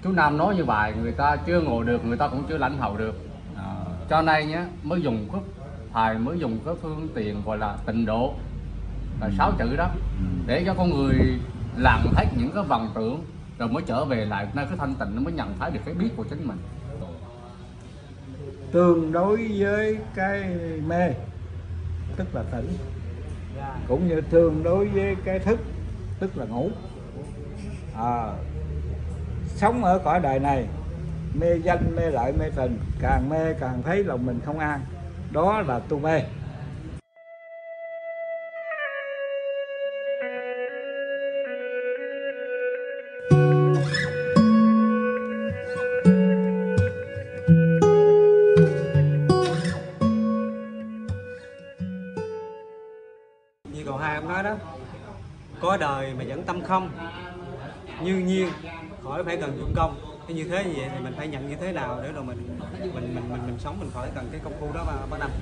chú Nam nói như vậy, người ta chưa ngộ được, người ta cũng chưa lãnh hội được. Cho nên nhá, mới dùng cái thầy mới dùng cái phương tiện gọi là tịnh độ, là 6 chữ đó, để cho con người lặng hết những cái vọng tưởng, rồi mới trở về lại nơi cái thanh tịnh, nó mới nhận thấy được cái biết của chính mình. Tương đối với cái mê tức là tỉnh, cũng như tương đối với cái thức tức là ngủ. Sống ở cõi đời này mê danh, mê lợi, mê tình, càng mê càng thấy lòng mình không an, đó là tu mê. Như cậu Hai ông nói đó, có đời mà vẫn tâm không, như nhiên khỏi phải cần dụng công. Thế như thế như vậy thì mình phải nhận như thế nào để rồi mình sống, mình khỏi cần cái công phu đó mà bắt đầu.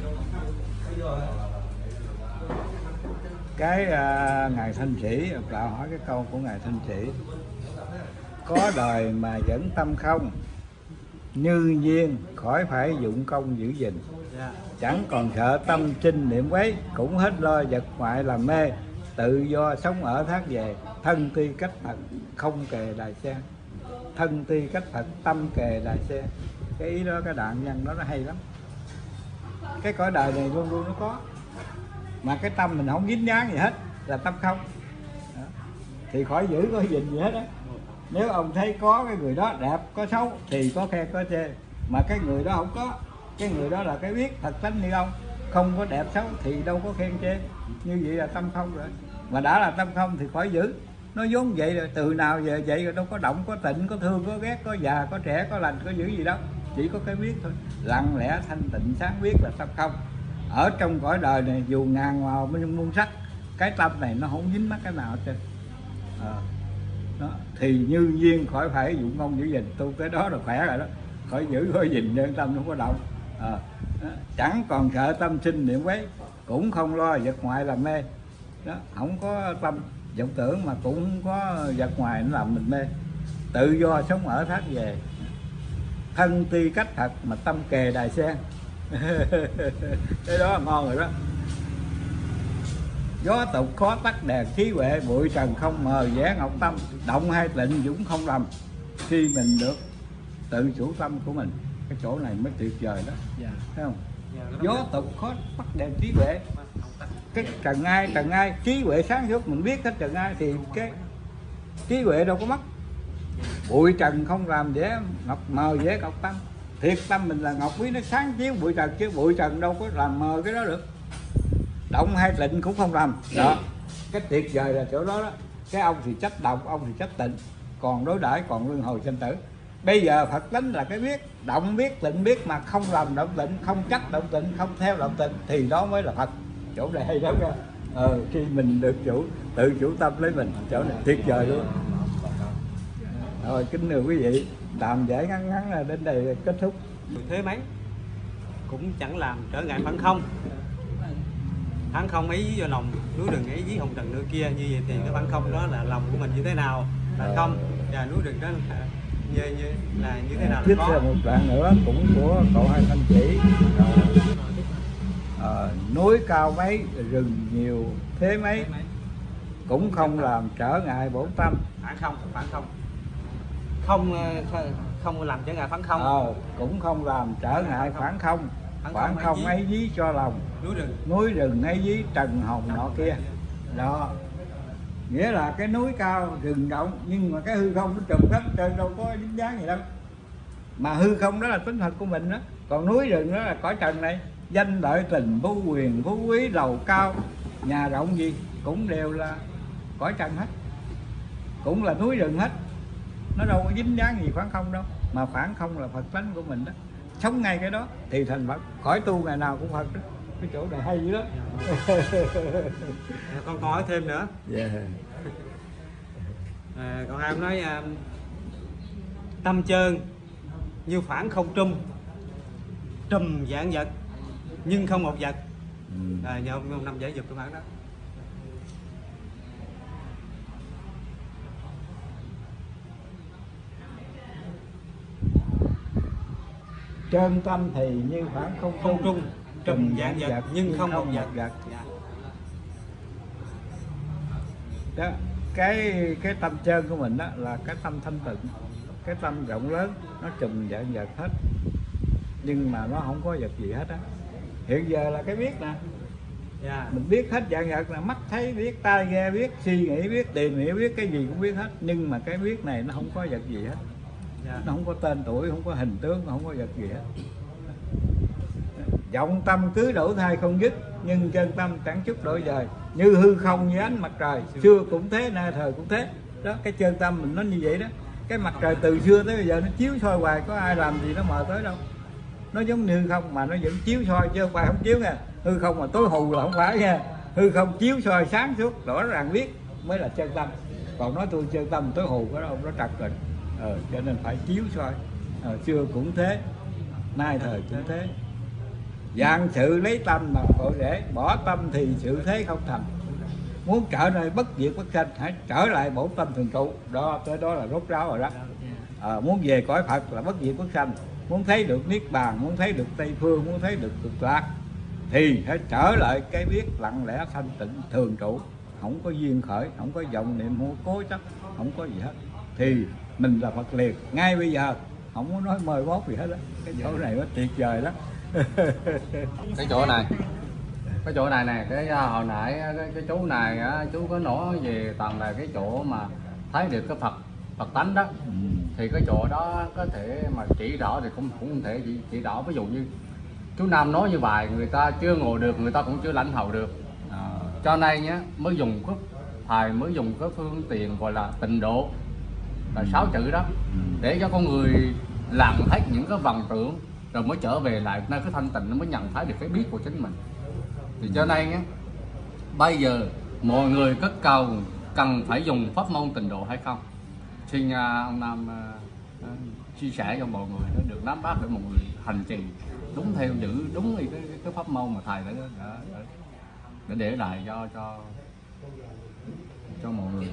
Cái ngài Thanh Sĩ đạo hỏi cái câu của ngài Thanh Sĩ: có đời mà vẫn tâm không, như nhiên khỏi phải dụng công giữ gìn. Chẳng còn sợ tâm sinh niệm quấy, cũng hết lo vật ngoại làm mê. Tự do sống ở thác về, thân ti cách Phật không kề đài sen. Thân ti cách Phật tâm kề đài sen. Cái ý đó, cái đoạn văn đó nó hay lắm. Cái cõi đời này luôn luôn nó có, mà cái tâm mình không dính dáng gì hết, là tâm không đó. Thì khỏi giữ khỏi gìn gì hết á. Nếu ông thấy có cái người đó đẹp có xấu thì có khen có chê, mà cái người đó không có, cái người đó là cái biết thật tánh như ông, không có đẹp xấu thì đâu có khen chê. Như vậy là tâm không rồi. Mà đã là tâm không thì khỏi giữ. Nó vốn vậy rồi, từ nào về vậy rồi, đâu có động, có tịnh, có thương, có ghét, có già, có trẻ, có lành, có dữ gì đâu. Chỉ có cái biết thôi, lặng lẽ thanh tịnh sáng biết là tâm không. Ở trong cõi đời này dù ngàn màu muôn sắc, cái tâm này nó không dính mắc cái nào hết trơn. Đó. Thì như nhiên khỏi phải dụng công giữ gìn, tu cái đó là khỏe rồi đó, khỏi giữ khỏi gìn nên tâm nó không có động. Chẳng còn sợ tâm sinh niệm quấy, cũng không lo vật ngoại làm mê. Đó, không có tâm vọng tưởng mà cũng không có vật ngoài nó làm mình mê. Tự do sống ở thác về, thân ti cách Phật mà tâm kề đài sen. Cái đó là ngon rồi đó. Gió tục khó tắt đèn trí huệ, bụi trần không mờ vẻ ngọc tâm. Động hai tịnh dũng không lầm, khi mình được tự chủ tâm của mình. Cái chỗ này mới tuyệt vời đó. Thấy không? Gió tục khó tắt đèn trí huệ. Cái trần ai trí huệ sáng suốt, mình biết hết trần ai thì cái trí huệ đâu có mất. Bụi trần không làm vẻ ngọc mờ vẻ ngọc tâm. Thiệt tâm mình là ngọc quý, nó sáng chiếu bụi trần, chứ bụi trần đâu có làm mờ cái đó được. Động hai tịnh cũng không làm đó. Cái tuyệt vời là chỗ đó đó. Cái ông thì trách động, ông thì trách tịnh, còn đối đãi còn luân hồi sanh tử. Bây giờ Phật tính là cái biết, động biết, tịnh biết, mà không làm động tịnh, không trách động tịnh, không theo động tịnh, thì đó mới là Phật. Chỗ này hay lắm nha. Khi mình được tự chủ tâm lấy mình, chỗ này tuyệt vời luôn. Rồi kính thưa quý vị, đàm giải ngắn là đến đây kết thúc. Thế mấy cũng chẳng làm trở ngại phản không. Phản không ấy do lòng, núi rừng ấy với hồng trần nơi kia. Như vậy thì cái phản không đó là lòng của mình như thế nào là không, và núi rừng đó là như thế nào là có. Tiếp một đoạn nữa cũng của cậu Hai Thanh Sĩ. Núi cao mấy, rừng nhiều thế mấy, cũng không làm trở ngại bổn tâm. Phản không không làm trở ngại phản không. Cũng không làm trở ngại phản không. Phản không ấy dí cho lòng, núi rừng ấy dí trần hồng nọ kia. Đó, nghĩa là cái núi cao rừng rộng, nhưng mà cái hư không nó trùm khắp trơn, đâu có dính dáng gì đâu. Mà hư không đó là tính thật của mình đó. Còn núi rừng đó là cõi trần này, danh lợi tình phú quyền phú quý lầu cao nhà rộng gì cũng đều là cõi trần hết, cũng là núi rừng hết. Nó đâu có dính dáng gì phản không đâu. Mà phản không là Phật tánh của mình đó. Sống ngay cái đó thì thành Phật, khỏi tu ngày nào cũng Phật đó. Cái chỗ này hay dữ đó. Con hỏi thêm nữa. Còn em nói tâm trơn như phản không trùm dạng vật nhưng không một vật. Nhờ ông Năm giải dục cái bản đó. Chân tâm thì như khoảng không không trung, trùm dạng vạn vật nhưng không một vật. vật. Dạ. Đó, cái tâm chân của mình đó là cái tâm thanh tịnh, cái tâm rộng lớn, nó trùm dạng vật hết, nhưng mà nó không có vật gì hết á. Hiện giờ là cái biết nè, Dạ. mình biết hết dạng vật, là mắt thấy biết, tai nghe biết, suy nghĩ biết, tìm hiểu biết, cái gì cũng biết hết, nhưng mà cái biết này nó không có vật gì hết. Dạ. Nó không có tên tuổi, không có hình tướng, không có vật gì hết. Vọng tâm cứ đổi thay không dứt, nhưng chân tâm chẳng chút đổi dời, như hư không như ánh mặt trời, xưa cũng thế nay thời cũng thế. Đó, cái chân tâm mình nó như vậy đó. Cái mặt trời từ xưa tới bây giờ nó chiếu soi hoài, có ai làm gì nó mờ tới đâu. Nó giống như hư không mà nó vẫn chiếu soi, chứ không phải không chiếu nha. Hư không mà tối hù là không phải nha. Hư không chiếu soi sáng suốt rõ ràng biết mới là chân tâm. Còn nói tôi chân tâm tối hù cái đâu, nó trật rồi. Cho nên phải chiếu soi. Xưa cũng thế, nay thời cũng thế. Vạn sự lấy tâm làm cội rễ, bỏ tâm thì sự thế không thành. Muốn trở nơi bất diệt bất sanh, hãy trở lại bổn tâm thường trụ. Đó, tới đó là rốt ráo rồi đó. Muốn về cõi Phật là bất diệt bất sanh, muốn thấy được niết bàn, muốn thấy được Tây phương, muốn thấy được cực lạc, thì hãy trở lại cái biết lặng lẽ thanh tịnh thường trụ, không có duyên khởi, không có vọng niệm, không có cố chấp, không có gì hết, thì mình là Phật liền ngay bây giờ, không có nói mời mốt gì hết đó. Cái chỗ này nó tuyệt vời đó. Cái chỗ này nè, cái hồi nãy cái chú này á, chú có nói về toàn là cái chỗ mà thấy được cái Phật tánh đó. Thì cái chỗ đó có thể mà chỉ rõ thì cũng không thể chỉ rõ. Ví dụ như chú Nam nói như vậy, người ta chưa ngồi được, người ta cũng chưa lãnh hội được. Cho nên nhá, mới dùng thầy mới dùng cái phương tiện gọi là tịnh độ, là 6 chữ đó, để cho con người lặng hết những cái vọng tưởng, rồi mới trở về lại nơi cái thanh tịnh, nó mới nhận thấy được cái biết của chính mình. Thì cho nên á, bây giờ mọi người cất cầu cần phải dùng pháp môn tịnh độ hay không? Xin ông Nam chia sẻ cho mọi người nó được nắm bắt để mọi người hành trì đúng theo, giữ đúng cái pháp môn mà thầy đã để lại cho mọi người.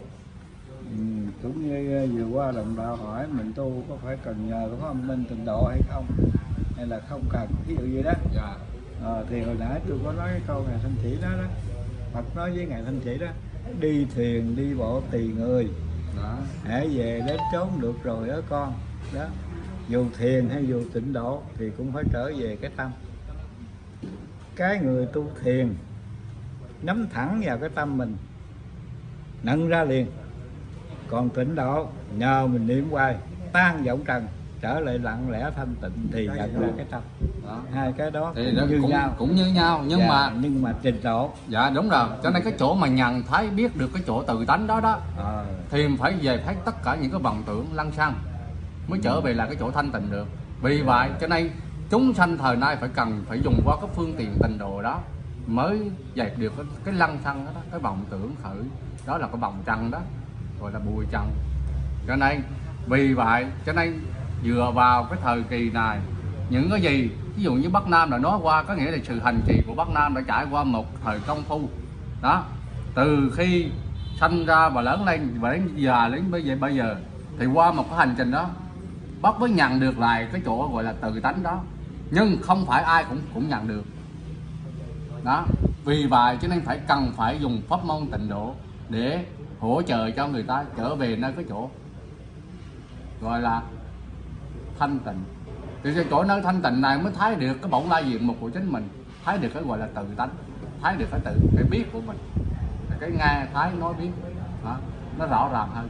Cũng như vừa qua đồng đạo hỏi mình tu có phải cần nhờ có âm minh tịnh độ hay không, hay là không cần, ví dụ vậy đó. Dạ. Thì hồi nãy tôi có nói cái câu Ngài Thanh Chỉ đó, Phật nói với Ngài Thanh Chỉ đó: đi thuyền đi bộ tùy người, hãy về đến chốn được rồi đó con. Đó, dù thiền hay dù tịnh độ thì cũng phải trở về cái tâm. Cái người tu thiền nắm thẳng vào cái tâm mình, nâng ra liền. Còn tịnh độ nhờ mình niệm hoài, tan vọng trần, trở lại lặng lẽ thanh tịnh thì nhận ra cái tâm. Đó. Hai cái đó thì cũng như nhau nhưng mà trình độ. Dạ đúng rồi. Cho nên cái chỗ mà nhận thấy biết được cái chỗ tự tánh đó thì phải về thấy tất cả những cái vọng tưởng lăng xăng mới trở về là cái chỗ thanh tịnh được. Vì vậy cho nên chúng sanh thời nay phải dùng qua cái phương tiện tịnh độ đó mới dẹp được cái lăng xăng đó, cái vọng tưởng khởi đó, là cái vòng trần đó, gọi là bùi trần. Cho nên vì vậy cho nên dựa vào cái thời kỳ này, những cái gì ví dụ như Bắc Nam là nói qua, có nghĩa là sự hành trì của Bắc Nam đã trải qua một thời công phu đó, từ khi sanh ra và lớn lên và đến già đến bây giờ thì qua một cái hành trình đó Bắc mới nhận được lại cái chỗ gọi là tự tánh đó, nhưng không phải ai cũng nhận được đó. Vì vậy cho nên cần phải dùng pháp môn tịnh độ để hỗ trợ cho người ta trở về nơi cái chỗ gọi là thanh tịnh. Thì cái chỗ nơi thanh tịnh này mới thấy được cái bổn lai diện mục của chính mình, thấy được cái gọi là tự tánh, thấy được cái biết của mình, cái nghe thấy nói biết đó, nó rõ ràng hơn.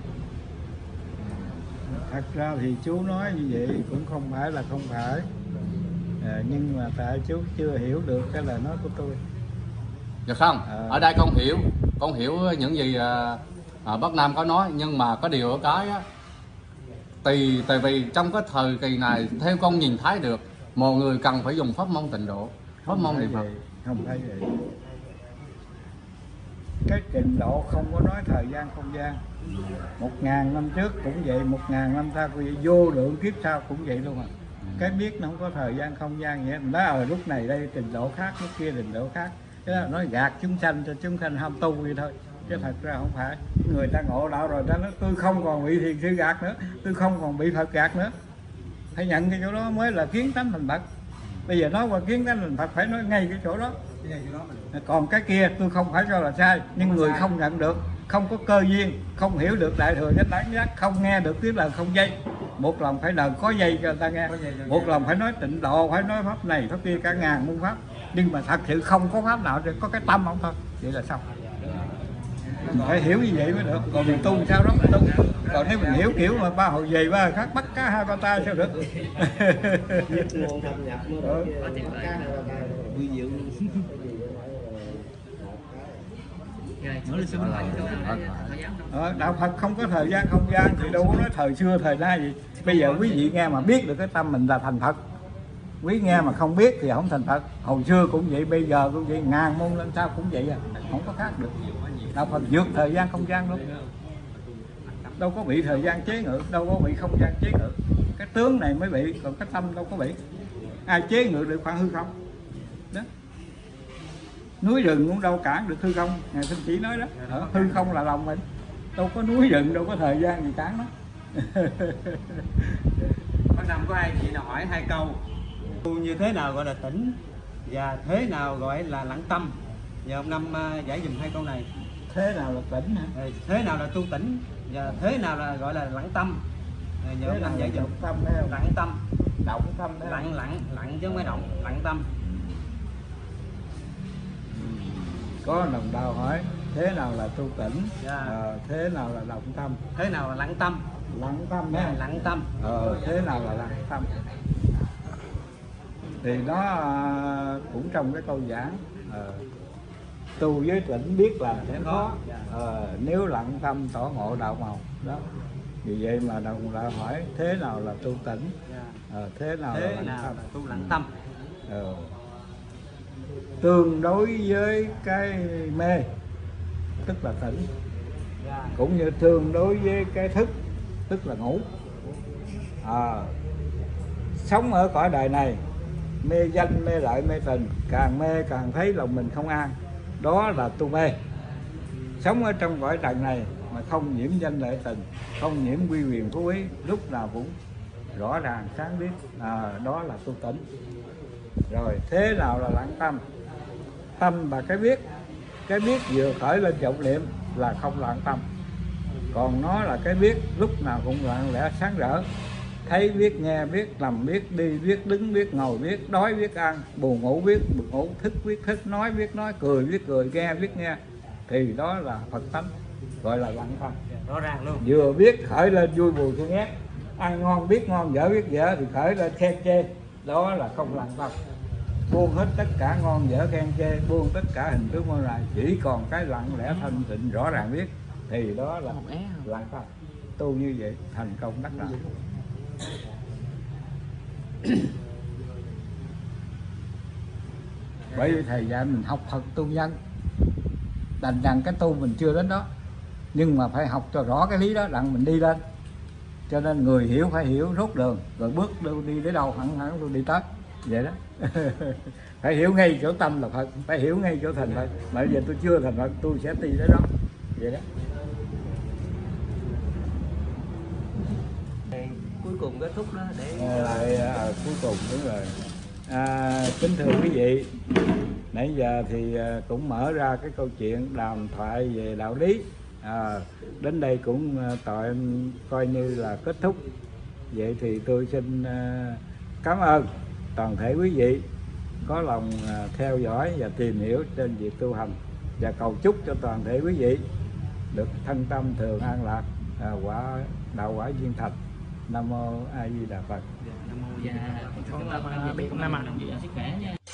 Thật ra thì chú nói như vậy cũng không phải là không phải, nhưng mà tại chú chưa hiểu được cái lời nói của tôi. Được không? Ở đây con hiểu những gì Bắc Nam có nói, nhưng mà có điều ở cái á, tại vì trong cái thời kỳ này theo con nhìn thấy được mọi người cần phải dùng pháp môn tịnh độ, pháp môn niệm Phật. Không phải vậy. Cái trình độ không có nói thời gian không gian. 1000 năm trước cũng vậy, 1000 năm sau cũng vậy, vô lượng kiếp sau cũng vậy luôn à. Cái biết nó không có thời gian không gian vậy. Mình nói ở lúc này đây trình độ khác, lúc kia trình độ khác. Cái đó nói gạt chúng sanh cho chúng sanh ham tu vậy thôi, chứ thật ra không phải. Người ta ngộ đạo rồi ta nói tôi không còn bị thiền sư gạt nữa, tôi không còn bị Phật gạt nữa. phải nhận cái chỗ đó mới là kiến tánh thành Phật. Bây giờ nói qua kiến tánh thành Phật phải nói ngay cái chỗ đó. Còn cái kia tôi không phải cho là sai, nhưng người không nhận được, không có cơ duyên, không hiểu được đại thừa chánh đẳng giác, không nghe được tiếng lời không dây. Một lòng phải đờn có dây cho người ta nghe, một lòng phải nói tịnh độ, phải nói pháp này pháp kia cả ngàn muôn pháp, nhưng mà thật sự không có pháp nào, có cái tâm không thôi, vậy là xong. Phải hiểu như vậy mới được, còn mình tu sao đó mình tu. Còn nếu mình hiểu kiểu mà ba hồi về ba khác bắt cá hai con tay sao được. Đạo Phật không có thời gian không gian thì đâu có nói thời xưa thời nay gì. Bây giờ quý vị nghe mà biết được cái tâm mình là thành Phật, quý nghe mà không biết thì không thành Phật. Hồi xưa cũng vậy, bây giờ cũng vậy, ngàn môn lên sao cũng vậy à, không có khác được. Đạo Phật vượt thời gian không gian luôn, đâu có bị thời gian chế ngự, đâu có bị không gian chế ngự. Cái tướng này mới bị, còn cái tâm đâu có bị. Ai chế ngự được khoảng hư không đó. Núi rừng cũng đâu cản được hư không. Ngài Thanh Chỉ nói đó, hư không là lòng mình, đâu có núi rừng, đâu có thời gian gì cản nó. Con Năm có ai chị nào hỏi hai câu tu như thế nào gọi là tỉnh và thế nào gọi là lặng tâm, nhờ ông Năm giải dùm hai câu này. Thế nào là tỉnh hả? Thế nào là tu tỉnh và thế nào là gọi là lặng tâm, nhờ ông Năm giải dùm. Tâm lặng tâm, động tâm, lặng chứ không phải động, lặng tâm. Có đồng bào hỏi thế nào là tu tỉnh, thế nào là động tâm, thế nào là lặng tâm, lặng tâm ha, lặng tâm. Thế nào là lặng tâm thì nó cũng trong cái câu giảng tu với tỉnh biết là thế khó, nếu lặng tâm tỏ ngộ đạo màu đó. Vì vậy mà đồng đạo hỏi thế nào là tu tỉnh, thế nào là lặng tâm, tu lặng tâm. Tương đối với cái mê tức là tỉnh, cũng như tương đối với cái thức tức là ngủ. Sống ở cõi đời này mê danh mê lợi mê tình, càng mê càng thấy lòng mình không an, đó là tu mê. Sống ở trong cõi trần này mà không nhiễm danh lợi tình, không nhiễm quy quyền phú quý, lúc nào cũng rõ ràng sáng biết, đó là tu tỉnh. Rồi thế nào là lặng tâm? Tâm và cái biết vừa khởi lên vọng niệm là không lặng tâm, còn nó là cái biết lúc nào cũng lặng lẽ sáng rỡ, thấy biết, nghe biết, nằm biết, đi biết, đứng biết, ngồi biết, đói biết ăn, buồn ngủ biết buồn ngủ, thức biết thức, nói biết nói, cười biết cười, nghe biết nghe, thì đó là Phật tánh, gọi là lặng tâm. Rõ ràng luôn. Vừa biết khởi lên vui buồn thương ghét, ăn ngon biết ngon, dở biết dở thì khởi lên khen chê, đó là không lặng tâm. Buông hết tất cả ngon dở khen chê, buông tất cả hình tướng môn lại, chỉ còn cái lặng lẽ thanh tịnh rõ ràng biết, thì đó là lặng tâm. Tu như vậy thành công đắc đạo. Bởi vì thầy dạy mình học Phật tu nhân, đành rằng cái tu mình chưa đến đó, nhưng mà phải học cho rõ cái lý đó đặng mình đi lên. Cho nên người hiểu phải hiểu rốt đường, rồi bước đi đến đâu hẳn tôi đi tới vậy đó. Phải hiểu ngay chỗ tâm là Phật, phải hiểu ngay chỗ thành Phật. Mà bây giờ tôi chưa thành Phật, tôi sẽ đi đến đó vậy đó. Cuối cùng kết thúc đó để cuối cùng đúng rồi. Kính thưa quý vị, nãy giờ thì cũng mở ra cái câu chuyện đàm thoại về đạo lý, đến đây cũng coi như là kết thúc. Vậy thì tôi xin cảm ơn toàn thể quý vị có lòng theo dõi và tìm hiểu trên việc tu hành, và cầu chúc cho toàn thể quý vị được thân tâm thường an lạc, đạo quả viên thành. Nam mô A Di Đà Phật. Nam mô. Dạ, con biết ông Năm ạ.